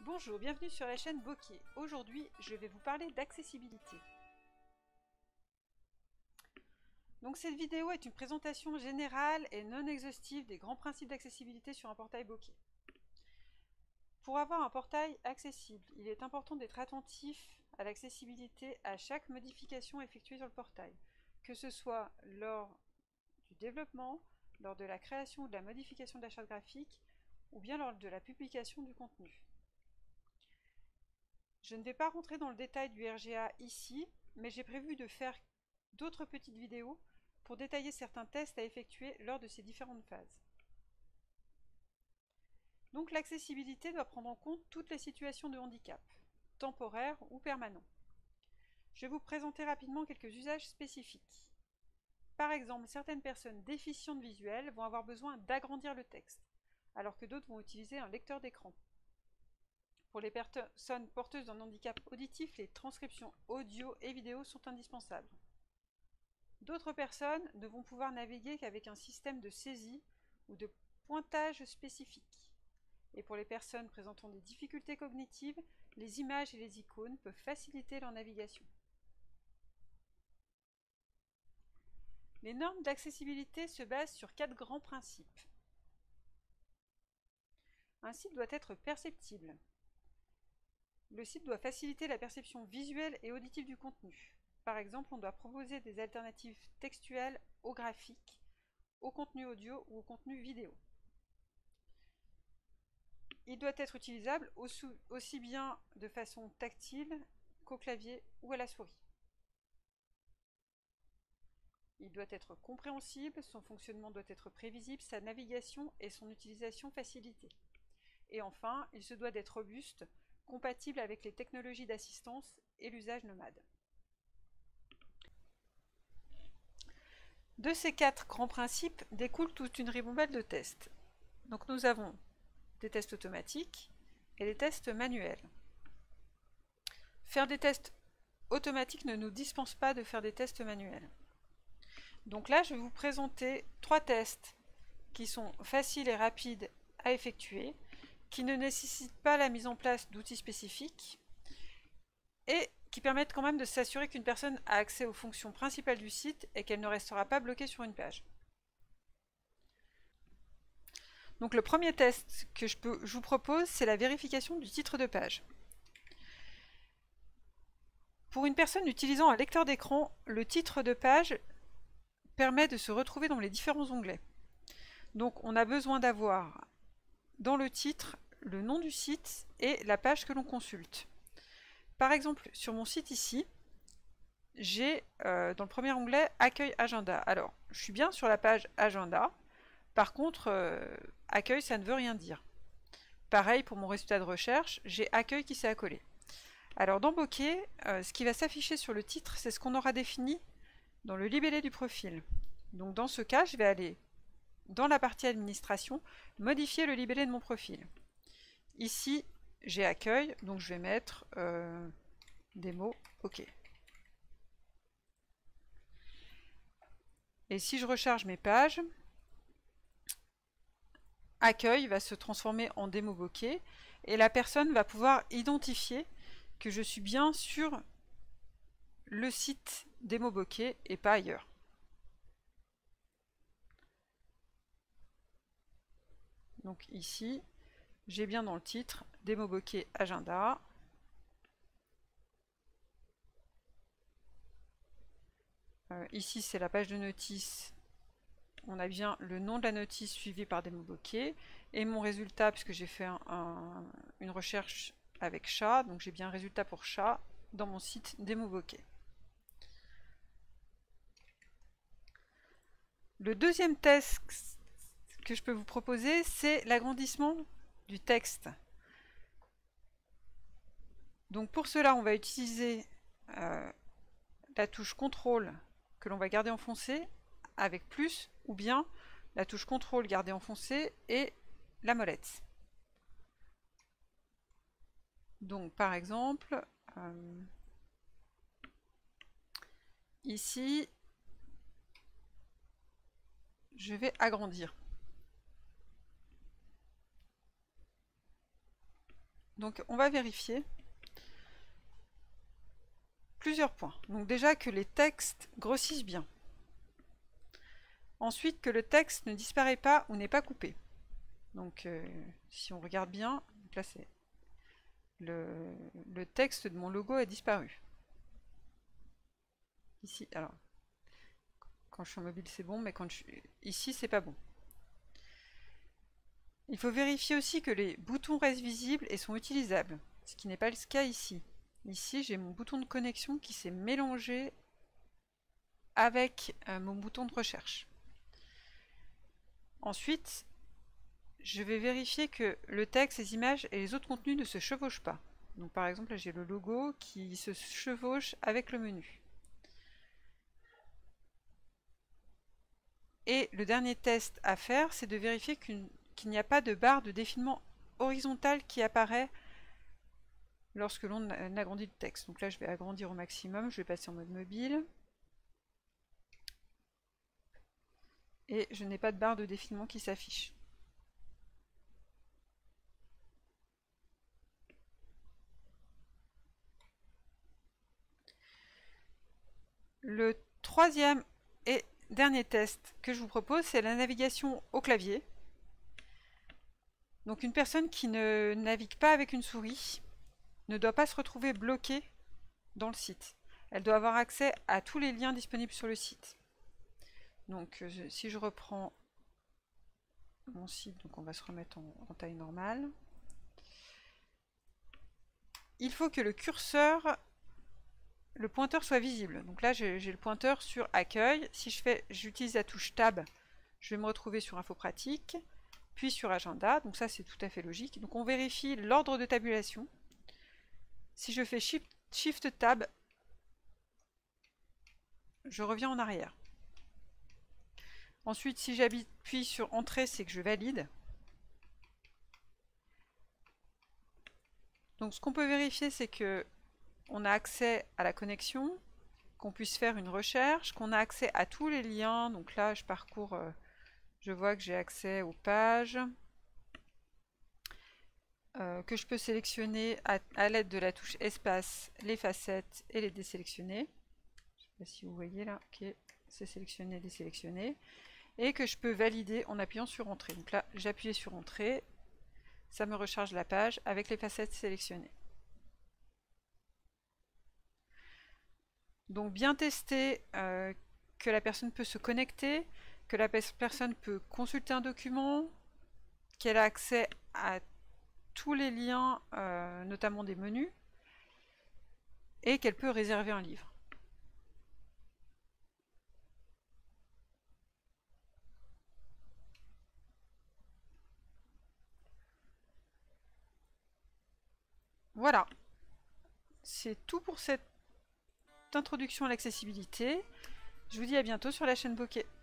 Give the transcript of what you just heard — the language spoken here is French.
Bonjour, bienvenue sur la chaîne Bokeh. Aujourd'hui, je vais vous parler d'accessibilité. Donc cette vidéo est une présentation générale et non exhaustive des grands principes d'accessibilité sur un portail Bokeh. Pour avoir un portail accessible, il est important d'être attentif à l'accessibilité à chaque modification effectuée sur le portail, que ce soit lors du développement, lors de la création ou de la modification de la charte graphique, ou bien lors de la publication du contenu. Je ne vais pas rentrer dans le détail du RGA ici, mais j'ai prévu de faire d'autres petites vidéos pour détailler certains tests à effectuer lors de ces différentes phases. Donc l'accessibilité doit prendre en compte toutes les situations de handicap, temporaires ou permanents. Je vais vous présenter rapidement quelques usages spécifiques. Par exemple, certaines personnes déficientes visuelles vont avoir besoin d'agrandir le texte, alors que d'autres vont utiliser un lecteur d'écran. Pour les personnes porteuses d'un handicap auditif, les transcriptions audio et vidéo sont indispensables. D'autres personnes ne vont pouvoir naviguer qu'avec un système de saisie ou de pointage spécifique. Et pour les personnes présentant des difficultés cognitives, les images et les icônes peuvent faciliter leur navigation. Les normes d'accessibilité se basent sur 4 grands principes. Un site doit être perceptible. Le site doit faciliter la perception visuelle et auditive du contenu. Par exemple, on doit proposer des alternatives textuelles au graphique, au contenu audio ou au contenu vidéo. Il doit être utilisable aussi bien de façon tactile qu'au clavier ou à la souris. Il doit être compréhensible, son fonctionnement doit être prévisible, sa navigation et son utilisation facilitée. Et enfin, il se doit d'être robuste, compatible avec les technologies d'assistance et l'usage nomade. De ces 4 grands principes découle toute une ribambelle de tests. Donc nous avons des tests automatiques et des tests manuels. Faire des tests automatiques ne nous dispense pas de faire des tests manuels. Donc là, je vais vous présenter 3 tests qui sont faciles et rapides à effectuer, qui ne nécessitent pas la mise en place d'outils spécifiques et qui permettent quand même de s'assurer qu'une personne a accès aux fonctions principales du site et qu'elle ne restera pas bloquée sur une page. Donc le premier test que je vous propose, c'est la vérification du titre de page. Pour une personne utilisant un lecteur d'écran, le titre de page permet de se retrouver dans les différents onglets. Donc on a besoin d'avoir dans le titre le nom du site et la page que l'on consulte. Par exemple, sur mon site ici, j'ai dans le premier onglet Accueil Agenda. Alors, je suis bien sur la page Agenda. Par contre, Accueil, ça ne veut rien dire. Pareil pour mon résultat de recherche, j'ai Accueil qui s'est accolé. Alors dans Bokeh, ce qui va s'afficher sur le titre, c'est ce qu'on aura défini dans le libellé du profil. Donc dans ce cas, je vais aller dans la partie administration, modifier le libellé de mon profil. Ici, j'ai Accueil, donc je vais mettre des mots OK. Et si je recharge mes pages, Accueil va se transformer en démo Bokeh et la personne va pouvoir identifier que je suis bien sur le site démo Bokeh et pas ailleurs. Donc ici, j'ai bien dans le titre démo Bokeh Agenda. Ici, c'est la page de notice. On a bien le nom de la notice suivi par démo Bokeh et mon résultat, puisque j'ai fait une recherche avec chat, donc j'ai bien un résultat pour chat dans mon site démo Bokeh. Le deuxième test que je peux vous proposer, c'est l'agrandissement du texte. Donc pour cela, on va utiliser la touche CTRL que l'on va garder enfoncée avec plus, ou bien la touche CTRL garder enfoncée et la molette. Donc par exemple, ici, je vais agrandir. Donc on va vérifier plusieurs points. Donc déjà que les textes grossissent bien. Ensuite que le texte ne disparaît pas ou n'est pas coupé. Donc si on regarde bien, donc là c'est le texte de mon logo a disparu. Ici, alors quand je suis en mobile c'est bon, mais quand je suis ici c'est pas bon. Il faut vérifier aussi que les boutons restent visibles et sont utilisables, ce qui n'est pas le cas ici. Ici j'ai mon bouton de connexion qui s'est mélangé avec mon bouton de recherche. Ensuite, je vais vérifier que le texte, les images et les autres contenus ne se chevauchent pas. Donc par exemple, là j'ai le logo qui se chevauche avec le menu. Et le dernier test à faire, c'est de vérifier qu'il n'y a pas de barre de défilement horizontale qui apparaît lorsque l'on agrandit le texte. Donc là je vais agrandir au maximum, je vais passer en mode mobile. Et je n'ai pas de barre de défilement qui s'affiche. Le troisième et dernier test que je vous propose, c'est la navigation au clavier. Donc une personne qui ne navigue pas avec une souris ne doit pas se retrouver bloquée dans le site. Elle doit avoir accès à tous les liens disponibles sur le site. Donc si je reprends mon site, donc on va se remettre en taille normale. Il faut que le curseur, le pointeur soit visible. Donc là j'ai le pointeur sur accueil. Si j'utilise la touche tab, je vais me retrouver sur info pratique, puis sur agenda. Donc ça c'est tout à fait logique. Donc on vérifie l'ordre de tabulation. Si je fais shift tab, je reviens en arrière. Ensuite, si j'appuie sur entrée, c'est que je valide. Donc ce qu'on peut vérifier, c'est que on a accès à la connexion, qu'on puisse faire une recherche, qu'on a accès à tous les liens. Donc là, je parcours, je vois que j'ai accès aux pages, que je peux sélectionner à l'aide de la touche espace les facettes et les désélectionner. Je ne sais pas si vous voyez là, ok, c'est sélectionné, désélectionné. Et que je peux valider en appuyant sur entrée. Donc là, j'appuie sur entrée, ça me recharge la page avec les facettes sélectionnées. Donc bien tester que la personne peut se connecter, que la personne peut consulter un document, qu'elle a accès à tous les liens, notamment des menus, et qu'elle peut réserver un livre. Voilà, c'est tout pour cette introduction à l'accessibilité. Je vous dis à bientôt sur la chaîne Bokeh.